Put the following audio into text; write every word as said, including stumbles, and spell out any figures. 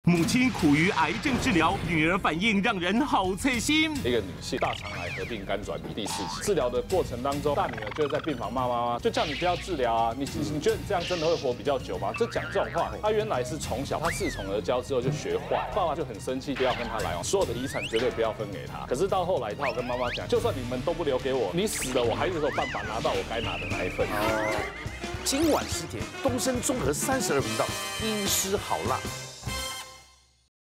母亲苦于癌症治疗，女儿反应让人好刺心。 一个女性大肠癌合并肝转移第四期，治疗的过程当中，大女儿就会在病房骂妈妈，就叫你不要治疗啊，你你你觉得你这样真的会活比较久吗？就讲这种话。她原来是从小她恃宠而骄之后就学坏，爸爸就很生气，不要跟她来往，所有的遗产绝对不要分给她。可是到后来，她有跟妈妈讲，就算你们都不留给我，你死了，我还是有办法拿到我该拿的那一份。 今晚十点，东森综合三十二频道，医师好辣。